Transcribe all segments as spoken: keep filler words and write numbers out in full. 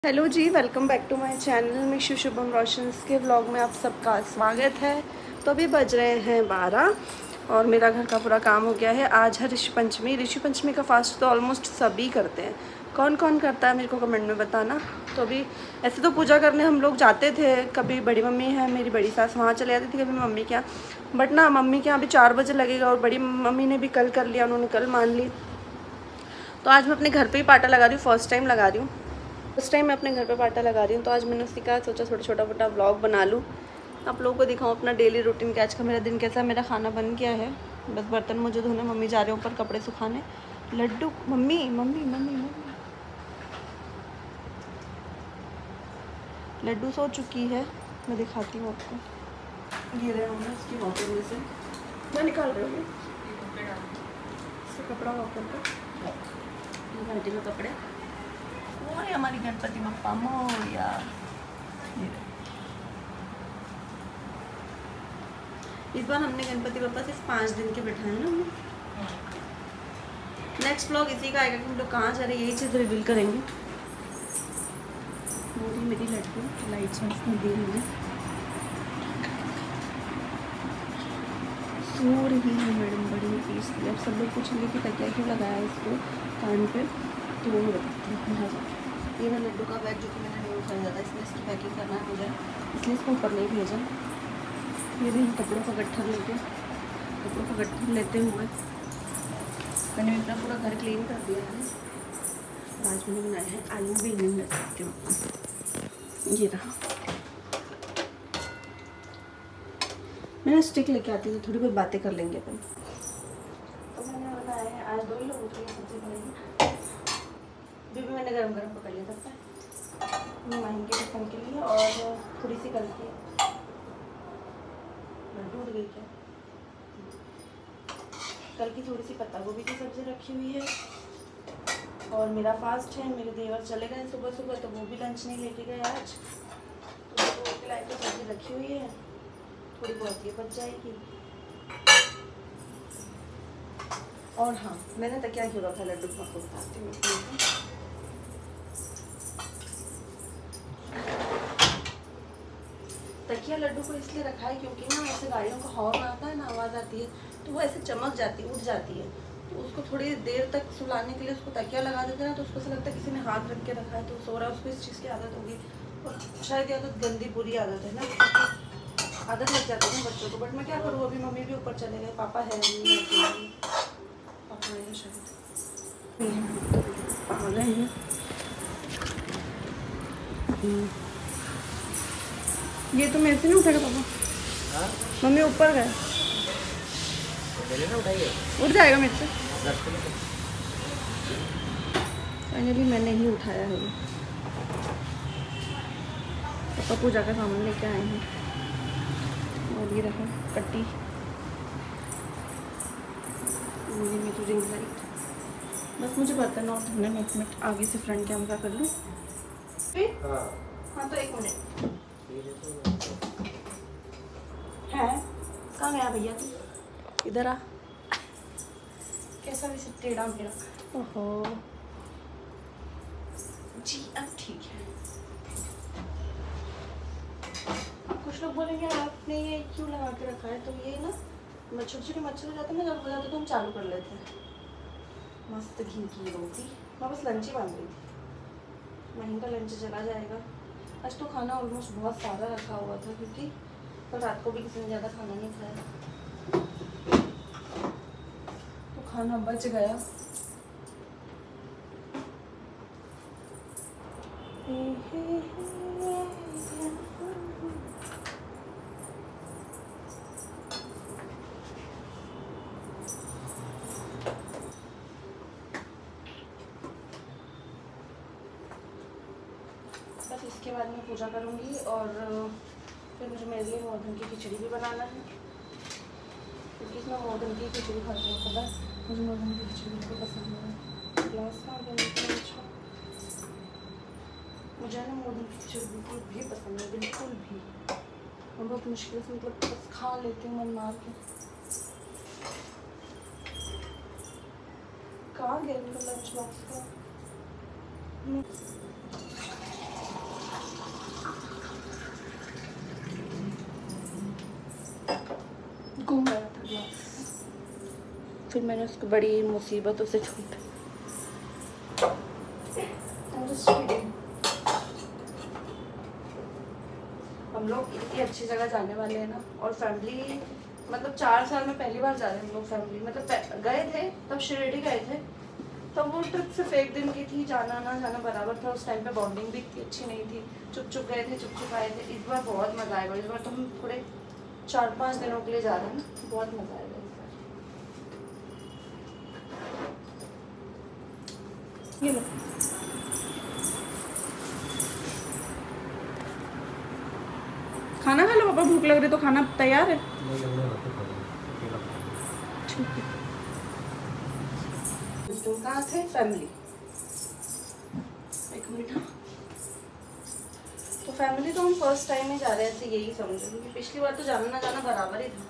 Hello जी, welcome back to my channel. Mishu Shubham रोशंस के व्लॉग में आप सबका स्वागत है। तो अभी बज रहे हैं बारह और मेरा घर का पूरा काम हो गया है। आज है ऋषि पंचमी। ऋषि पंचमी का फास्ट तो ऑलमोस्ट सभी करते हैं। कौन कौन करता है मेरे को कमेंट में बताना। तो अभी ऐसे तो पूजा करने हम लोग जाते थे, कभी बड़ी मम्मी है मेरी बड़ी सास वहाँ चले जाती थी, कभी मम्मी के यहाँ, बट ना मम्मी के यहाँ अभी चार बजे लगेगा और बड़ी मम्मी ने भी कल कर लिया, उन्होंने कल मान ली। तो आज मैं अपने घर पर ही पाटा लगा रही हूँ, फर्स्ट टाइम लगा रही हूँ। उस टाइम मैं अपने घर पे पाटा लगा रही हूँ। तो आज मैंने उससे कहा सोचा छोटा छोटा मोटा व्लॉग बना लूँ, आप लोगों को दिखाऊँ अपना डेली रूटीन का। आज का मेरा दिन कैसा, मेरा खाना बन गया है, बस बर्तन मुझे धोने, मम्मी जा रहे हैं ऊपर कपड़े सुखाने। Laddu mummy mummy mummy mummy Laddu सो चुकी है, मैं दिखाती हूँ आपको। ये रहे हमने उसकी वॉकर में से मैं निकाल रही हूँ कपड़ा वॉकर का घंटे में कपड़े। और हमारी गणपति बप्पा मोरिया। इस बार हमने गणपति बप्पा सिर्फ पाँच दिन के बैठाए ना हमने। नेक्स्ट व्लॉग इसी का आएगा कि हम लोग कहाँ जा रहे हैं, यही चीज़ रिवील करेंगे। मोरी मेरी लड़की लाइट्स में दी हुई है, सो रही है मैडम बड़ी पीस। अब सब लोग पूछेंगे कि तकिया क्यों लगाया है इसको कान पे, तो वो मैं बताती हूँ। यहाँ जाके ये मैं लड्डू का बैग जो कि मैंने नहीं खरीदा था, इसलिए इसकी पैकिंग करना है मुझे, इसलिए इसको ऊपर नहीं भेजा। ये भी कपड़ों का गट्ठर लेके कपड़ों का गट्ठर लेते हुए मैंने अपना पूरा घर क्लीन कर दिया है। आज मैंने बनाया है आलू बेलन लग सकती हूँ। ये रहा, मैंने स्टिक लेके आती थी, थोड़ी बहुत बातें कर लेंगे अपन। तो मैंने बनाया है आज दो ही लोगों की सब्जी बनेगी। भी भी मैंने गरम गरम पकड़ लिया सकता है माही के टिफिन के लिए, और थोड़ी सी कल की टूट गई क्या कल की थोड़ी सी पत्ता गोभी की सब्ज़ी रखी हुई है। और मेरा फास्ट है, मेरे देवर चले गए सुबह सुबह, तो वो भी लंच नहीं लेके गए आज, तो वो के लायक तो सब्ज़ी रखी हुई है, थोड़ी बहुत ये बच जाएगी। और हाँ, मैंने तकिया क्यों रखा लड्डू को आपको बताती हूँ। तकिया लड्डू को इसलिए रखा है क्योंकि ना ऐसे गाड़ियों का हॉर्न आता है ना, आवाज़ आती है, तो वो ऐसे चमक जाती है, उठ जाती है। तो उसको थोड़ी देर तक सुलाने के लिए उसको तकिया लगा देते हैं ना, तो उसको ऐसा लगता है किसी ने हाथ रख के रखा है तो सो रहा है, उसको इस चीज़ की आदत होगी। और शायद ये आदत गंदी बुरी आदत है ना, आदत लग जाती है बच्चों को। बट मैं क्या करूँ, अभी मम्मी भी ऊपर चले गए, पापा है नहीं, पापा है शायद आ गए हैं। ये तो मेरे से नहीं उठेगा पापा। हाँ? मम्मी ऊपर गए, उठ जाएगा मेरे से। फाइनली मैंने ही उठाया है। पापा पूजा का सामान लेके आए हैं, और ये रहा कट्टी, ये मेरी रिंग लाइट। बस मुझे बर्तन और धोने में एक मिनट आगे से फ्रंट कैमरा कर लूँ। हाँ हाँ, तो एक मिनट है। कहाँ गया भैया तू, इधर आ। कैसा भी सब टेढ़ा मेरा। ओहो जी, अब ठीक है। अब कुछ लोग बोलेंगे आपने ये क्यों लगा के रखा है, तो ये ना छोटे छोटे मच्छर हो जाते हैं ना, जब हो जाते तो हम चालू कर लेते हैं। मस्त घी की रोटी, मैं बस लंच ही बांध रही थी, वहीं का लंच चला जाएगा। आज तो खाना ऑलमोस्ट बहुत सारा रखा हुआ था, क्योंकि कल तो रात को भी किसी ने ज़्यादा खाना नहीं खाया, तो खाना बच गया। बस इसके बाद मैं पूजा करूँगी, और फिर मुझे मेरे लिए मोदन की खिचड़ी भी बनाना है, क्योंकि इसमें मोदन की खिचड़ी खाती हूँ। पता है मुझे मोदन की खिचड़ी बिल्कुल पसंद है। ग्लास का अच्छा, मुझे ना मोदन की खिचड़ी बिल्कुल भी पसंद है, बिल्कुल भी। मैं बहुत मुश्किल से मतलब बस खा लेती हूँ मन मार के। कहाँ गया उनका लंच बॉक्स का। फिर मैंने उसको बड़ी मुसीबतों से छूटा। हम लोग इतनी अच्छी जगह जाने वाले हैं ना, और फैमिली मतलब चार साल में पहली बार जा रहे हैं हम लोग फैमिली। मतलब गए थे तब शिरडी गए थे, तब वो ट्रिप सिर्फ एक दिन की थी, जाना ना जाना बराबर था। उस टाइम पे बॉन्डिंग भी इतनी अच्छी नहीं थी, चुप चुप गए थे, चुप चुप आए थे। इस बार बहुत मज़ा आएगा। इस बार तो हम पूरे चार पाँच दिनों के लिए जा रहे हैं ना, बहुत मज़ा आएगा इस बार। ये लो खाना खा लो पापा, भूख लग रही तो खाना तैयार है। ठीक है। तुम कहाँ थे? फैमिली एक मिनट। तो फैमिली तो हम फर्स्ट टाइम ही जा रहे थे, यही समझो, क्योंकि पिछली बार तो जाना ना जाना बराबर ही था।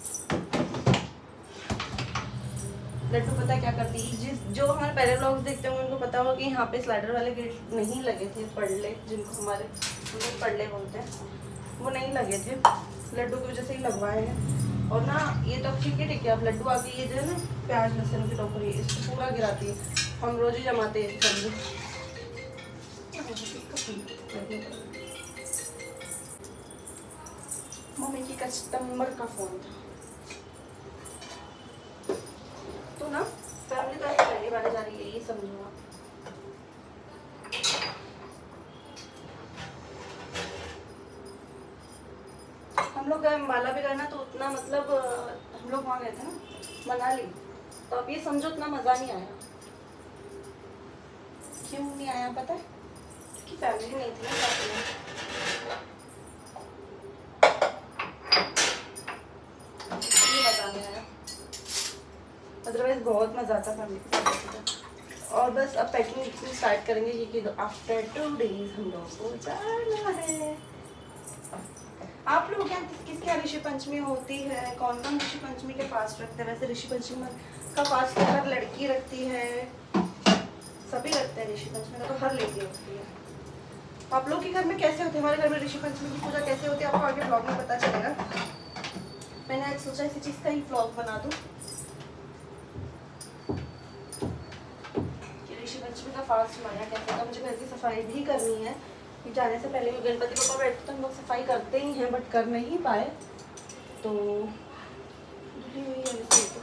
लड्डू पता है क्या करती है, जिस जो हमारे पहले व्लॉग्स देखते होंगे उनको पता होगा कि यहाँ पे स्लाइडर वाले गेट नहीं लगे थे, पड़ले जिनको हमारे पड़ले बोलते हैं, वो नहीं लगे थे। लड्डू की वजह से ही लगवाए हैं। और ना ये तो ठीक है ठीक है, अब लड्डू आके ये जो है ना प्याज लहसुन की टोकरी इसको पूरा गिराती है। हम रोज ही जमाते हैं सब्जी। मम्मी की कस्टमर का फोन था। तो ना फैमिली तो ऐसे पहली बार जा रही है, यही समझो आप। हम लोग गए अम्बाला भी गए ना, तो उतना मतलब हम लोग वहाँ गए थे ना मनाली, तो अब ये समझो उतना मज़ा नहीं आया। क्यों नहीं आया पता है? क्योंकि फैमिली नहीं थी ना साथ में। ये मज़ा नहीं आया, अदरवाइज बहुत मज़ा आता फैमिली के साथ। और बस अब पैकिंग स्टार्ट करेंगे, क्योंकि आफ्टर टू डेज हम लोग को जाना है। आप लोग यहाँ किस किस क्या ऋषि पंचमी होती है, कौन कौन ऋषि पंचमी के फास्ट रखते हैं? वैसे ऋषि पंचमी का फास्ट हर लड़की रखती है, सभी रखते हैं ऋषि पंचमी का, तो हर लड़की रखती है। आप लोग के घर में कैसे होते हैं? हमारे घर में ऋषि पंचमी की पूजा कैसे होती है आपको आगे ब्लॉग में पता चलेगा। मैंने आज सोचा इसी चीज़ का ही ब्लॉग बना दूँ कि ऋषि पंचमी का फास्ट मनाया कैसे होता। मुझे घर की सफाई भी करनी है, जाने से पहले भी गणपति पापा बैठते तो हम लोग सफाई करते ही हैं, बट कर नहीं पाए तो धुली हुई है वैसे तो।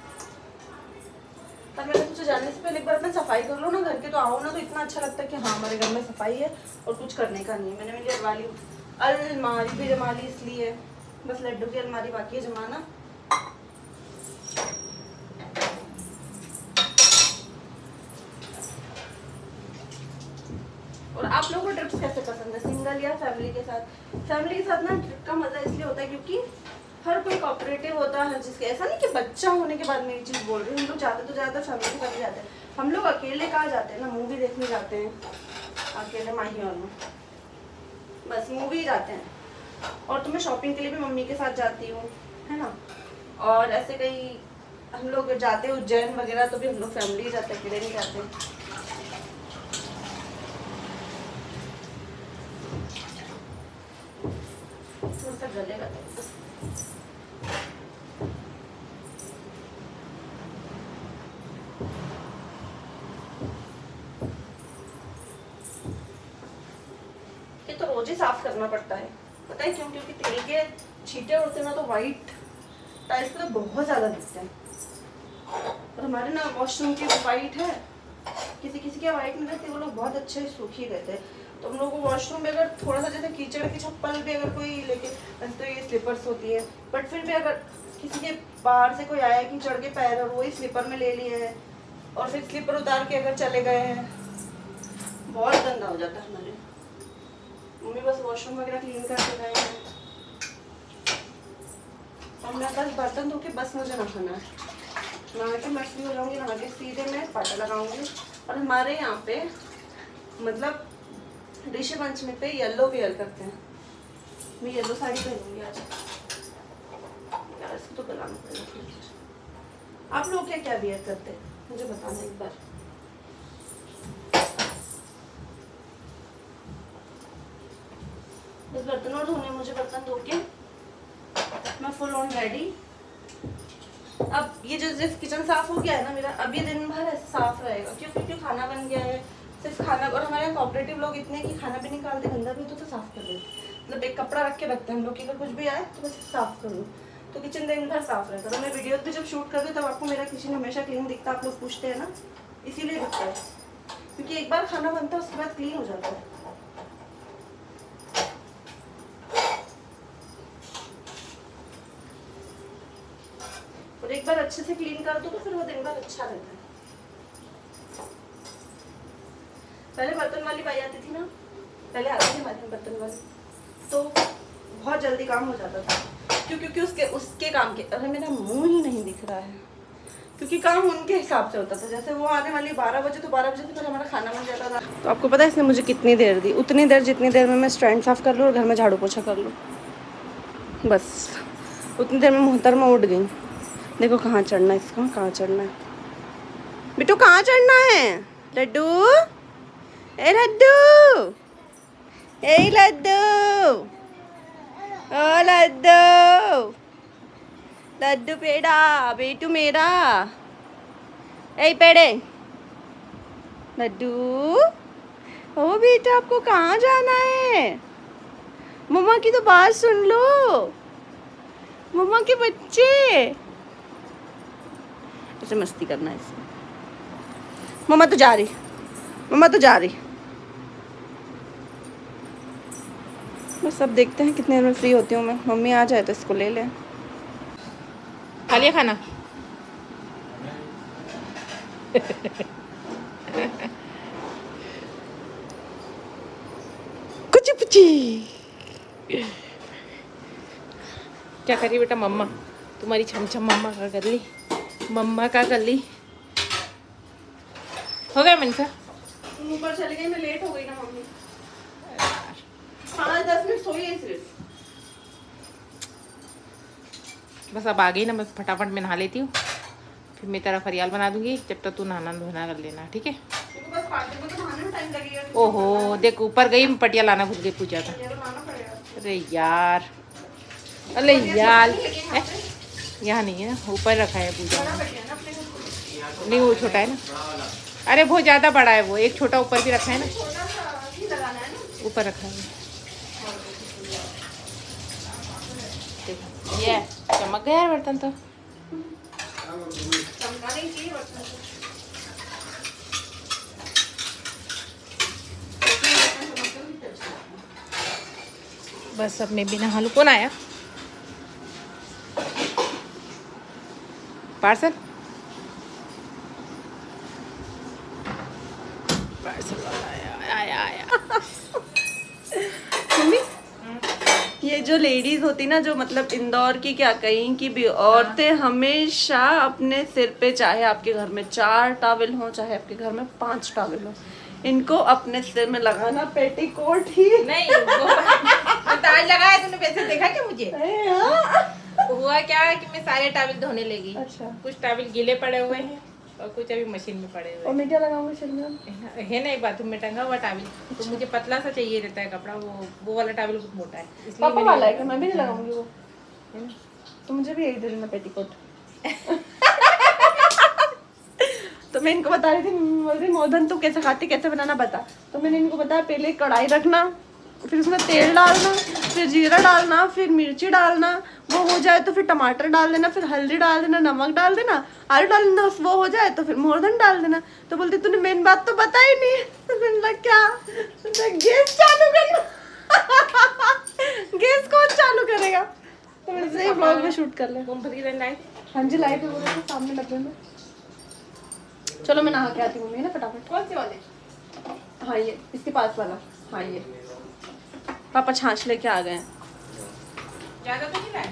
तब मैंने सोचा जाने से पहले एक बार अपना सफाई कर लो ना घर के, तो आओ ना तो इतना अच्छा लगता है कि हाँ हमारे घर में सफाई है और कुछ करने का नहीं है। मैंने मेरी अलमारी अलमारी भी जमा ली, इसलिए बस लड्डू की अलमारी बाकी है जमाना। और आप लोगों को ट्रिप्स कैसे पसंद है, सिंगल या फैमिली के साथ? फैमिली के साथ ना ट्रिप का मज़ा इसलिए होता है क्योंकि हर कोई कोऑपरेटिव होता है, जिसके ऐसा नहीं कि बच्चा होने के बाद मैं ये चीज़ बोल रही हूँ। हम लोग जाते तो ज़्यादा फैमिली के साथ जाते हैं। हम लोग अकेले कहाँ जाते हैं ना, मूवी देखने जाते हैं अकेले माही और में, बस मूवी जाते हैं। और तो मैं शॉपिंग के लिए भी मम्मी के साथ जाती हूँ, है ना। और ऐसे कहीं हम लोग जाते हैं उज्जैन वगैरह, तो भी हम लोग फैमिली जाते हैं, अकेले नहीं जाते। जलेगा ये तो रोज ही साफ करना पड़ता है, पता है क्यों? क्योंकि तेल के छींटे उड़ते ना तो वाइट टाइल्स पे तो बहुत ज्यादा दिखते हैं। और हमारे ना वॉशरूम की वाइट है, किसी किसी के वाइट नहीं रहती, वो लोग बहुत अच्छे सूखी रहते हैं। तो हम लोगों को वॉशरूम में अगर थोड़ा सा जैसे कीचड़ की चप्पल भी अगर कोई लेके, वैसे तो ये स्लीपर्स होती है, बट फिर भी अगर किसी के बाहर से कोई आया कीचड़ के पैर और वही स्लीपर में ले लिए हैं और फिर स्लीपर उतार के अगर चले गए हैं, बहुत गंदा हो जाता है हमारे। मम्मी बस वॉशरूम वगैरह क्लीन करके गए हैं और मैं बस बर्तन धो के बस मुझे नहाना है। नहा के मैं फ्री हो जाऊँगी, नहा के सीधे मैं पाटा लगाऊंगी। और हमारे यहाँ पे मतलब ऋषि पंचमी पे येलो वेयर करते हैं। मैं येलो साड़ी पहनूंगी आज यार, इसको तो गलाना पड़ेगा। आप लोग क्या क्या वेयर करते हैं मुझे बताना एक बार। बस बर्तन और धोने, मुझे बर्तन धो के मैं फुल ऑन रेडी अब ये जो जिस किचन साफ हो गया है ना मेरा, अब ये दिन भर ऐसे साफ रहेगा क्यों? क्योंकि खाना बन गया है सिर्फ खाना। और हमारे यहाँ कोऑपरेटिव लोग इतने कि खाना भी निकालते, गंदा भी तो, तो साफ कर देते। मतलब एक कपड़ा रख के रखते हैं हम लोग कि अगर कुछ भी आए तो बस साफ कर लो, तो किचन दिन भर साफ रहता है। तो मैं वीडियोस भी जब शूट करती हूँ तब आपको मेरा किचन हमेशा क्लीन दिखता है। आप लोग पूछते हैं ना, इसीलिए दिखता है क्योंकि एक बार खाना बनता है उसके बाद क्लीन हो जाता है। और एक बार अच्छे से क्लीन कर दो तो फिर वो दिन भर अच्छा रहता है। पहले बर्तन वाली बाई आती थी ना, पहले आती थी हमारे बर्तन वाली, तो बहुत जल्दी काम हो जाता था क्यों? क्योंकि उसके उसके काम के, अरे मेरा मुंह ही नहीं दिख रहा है, क्योंकि काम उनके हिसाब से होता था। जैसे वो आने वाली बारह बजे तो बारह बजे से पहले हमारा खाना बन जाता था। तो आपको पता है इसने मुझे कितनी देर दी? उतनी देर जितनी देर में मैं स्टैंड साफ कर लूँ और घर में झाड़ू पोछा कर लूँ, बस उतनी देर में मोहतरमा उठ गई। देखो कहाँ चढ़ना है इसको, कहाँ चढ़ना है बिट्टू, कहाँ चढ़ना है? लड्डू, ए लड्डू, ए लड्डू, ओ लड्डू, लड्डू पेड़ा, बेटू मेरा, ए पेड़े, लड्डू, ओ बेटा आपको कहाँ जाना है? मम्मा की तो बात सुन लो, मम्मा के बच्चे। ऐसे मस्ती करना है इसमें। मम्मा तो जा रही, मम्मा तो जा रही। बस अब देखते हैं कितने देर में फ्री होती हूँ मैं। मम्मी आ जाए तो इसको ले लें। खा लिया खाना? कुछ पुची क्या करी बेटा? मम्मा तुम्हारी छमछम मम्मा का कर ली, मम्मा का कर ली। हो गया मनसा? ऊपर चली गई मैं, लेट हो गई ना मम्मी। पाँच दस मिनट सोई है सिर्फ। बस अब आ गई ना, बस फटाफट मैं नहा लेती हूँ, फिर मैं तेरा फरियाल बना दूंगी। जब तक तू नहाना धोना कर लेना, ठीक है? बस पार्टी को तो नहाने में टाइम लगेगा। ओहो देख, ऊपर गई मैं पटिया लाना भूल गई पूजा का। अरे यार, अरे यार, यहाँ नहीं है, ऊपर रखा है पूजा। नहीं वो छोटा है ना, अरे बहुत ज़्यादा बड़ा है वो, एक छोटा ऊपर भी रखा है ना, ऊपर रखा है। देखो ये चमक गया है बर्तन तो। बस अब मैं भी नहा लूँ। कौन आया? पार्सल पार्सल वाला आया आया आया। मम्मी ये जो लेडीज होती ना, जो मतलब इंदौर की क्या कहीं की भी औरतें, हमेशा अपने सिर पे, चाहे आपके घर में चार टावल हो चाहे आपके घर में पांच टावल हो, इनको अपने सिर में लगाना पेटीकोट ही नहीं। वो ताज लगाया, तूने वैसे देखा क्या मुझे? हुआ क्या कि मैं सारे टावल धोने लगी। अच्छा। कुछ टावल गीले पड़े हुए हैं और कुछ अभी मशीन में पड़े हुए और मैं क्या लगाऊंगी सिर में? है ना एक बाथरूम में टंगा हुआ टावल, तो मुझे पतला सा चाहिए रहता है कपड़ा, वो वो वाला टावल बहुत मोटा है, इसलिए पापा मैंने वाला है कि मैं भी नहीं लगाऊंगी वो, है ना? तो मुझे भी यही दे देना पेटीकोट। तो मैं इनको बता रही थी, बोल रही मोदन तू कैसे खाती, कैसे बनाना बता। तो मैंने इनको बताया पहले कढ़ाई रखना, फिर उसमें तेल डालना, फिर जीरा डालना, फिर मिर्ची डालना, वो हो जाए तो फिर टमाटर डाल देना, फिर हल्दी डाल देना, नमक डाल देना, आलू डाल देना, वो हो जाए तो फिर मोरधन डाल देना। तो बोलती तूने मेन बात तो बता ही नहीं। तो मैंने लगा क्या, तो गैस चालू करना। गैस कौन चालू करेगा? तो मैंने सही ब्लॉग में शूट कर लिया। मूंगफली की लाइट? हाँ जी लाइट है, वो देखो सामने लगे में। चलो मैं नहा के आती हूँ ना फटाफट। कौन से वाले? हाँ ये इसके पास वाला। हाँ ये पापा छाछ लेके आ गए हैं। ज्यादा तो नहीं लाए?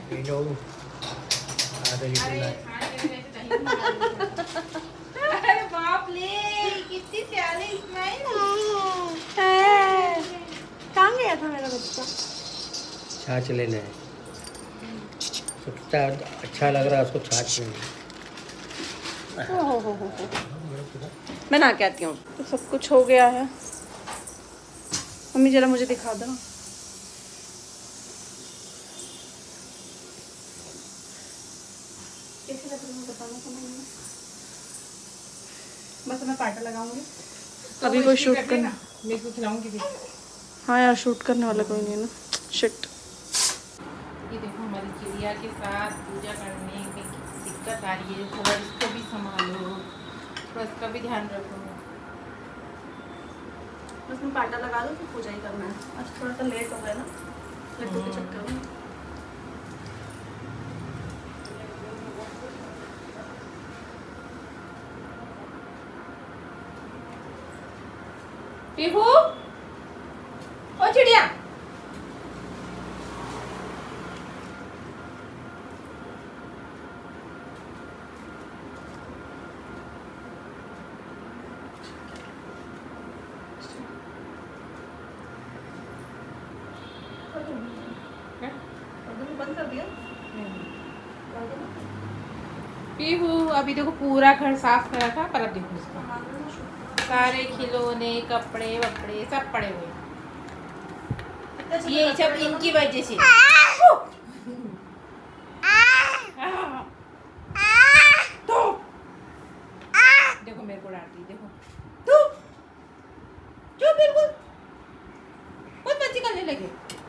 अरे बाप रे, कितनी प्यारी स्माइल। कहाँ गया था मेरा बच्चा? छाछ लेना है, सोचता अच्छा लग रहा है उसको छाछ लेना। हो हो हो हो मैं नहा के आती हूँ। तो सब कुछ हो गया है। मम्मी जरा मुझे दिखा दो। कैसे लग रही तुम्हें बताना था मैंने। बस मैं पाटा लगाऊंगी। अभी कोई शूट करना, मैं इसको खिलाऊंगी भी। हाँ यार शूट करने वाला कोई नहीं है ना। शिट। ये देखो हमारी चिड़िया के साथ पूजा करने में दिक्कत आ रही है, थोड़ा इसको भी संभालो, थोड़ा इसका भी ध्यान रखो। बस मैं पाटा लगा दूँ फिर पूजा ही करना है। आज थोड़ा सा लेट हो गया ना लड्डू के चक्कर में। पीहू, ओ चिड़िया, बंद कर दिया। पीहू अभी देखो पूरा घर साफ करा था, पर अब देखो इसका सारे खिलौने कपड़े वपड़े सब पड़े हुए, ये सब इनकी वजह से। तो देखो मेरे को डांटती, देखो तू चुप बिल्कुल, बहुत मस्ती करने लगे।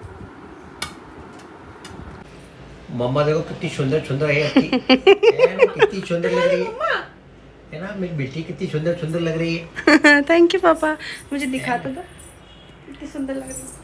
मम्मा देखो कितनी सुंदर सुंदर है, कितनी सुंदर लग रही है, है ना मेरी बेटी कितनी सुंदर सुंदर लग रही है। थैंक यू पापा, मुझे दिखाता था कितनी सुंदर लग रही है।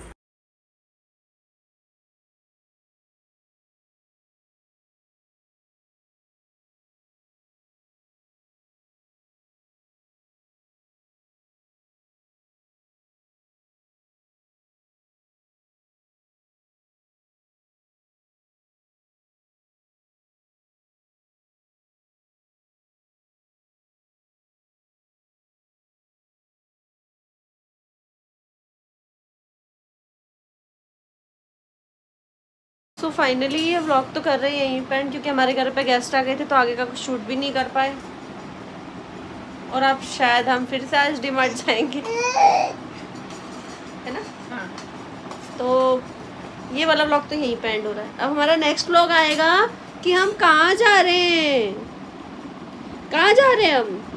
सो फाइनली ये व्लॉग तो कर रहे हैं यहीं पर, क्योंकि हमारे घर पे गेस्ट आ गए थे तो आगे का कुछ शूट भी नहीं कर पाए। और अब शायद हम फिर से आज डीमार्ट जाएंगे, है ना। हाँ। तो ये वाला व्लॉग तो यहीं पे एंड हो रहा है। अब हमारा नेक्स्ट व्लॉग आएगा कि हम कहाँ जा रहे हैं, कहाँ जा रहे हैं हम,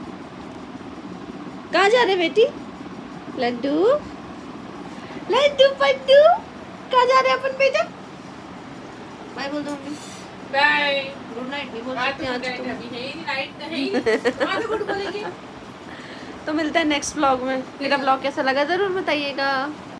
कहाँ जा रहे हैं बेटी, लड्डू लड्डू पड्डू, कहाँ जा रहे हैं अपन बेटा। बाय बोल दो मम्मी। बाय, गुड नाइट भी बोल आज सकते हैं आज तो तो। अभी है ही नाइट तो है ही, आज गुड बोलेंगे। तो मिलते हैं नेक्स्ट व्लॉग में। मेरा व्लॉग कैसा लगा ज़रूर बताइएगा।